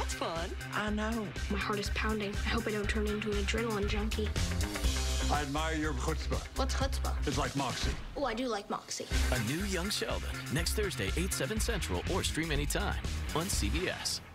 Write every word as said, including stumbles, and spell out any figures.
That's fun. I know. My heart is pounding. I hope I don't turn into an adrenaline junkie. I admire your chutzpah. What's chutzpah? It's like Moxie. Oh, I do like Moxie. A new Young Sheldon, next Thursday, eight, seven Central, or stream anytime on C B S.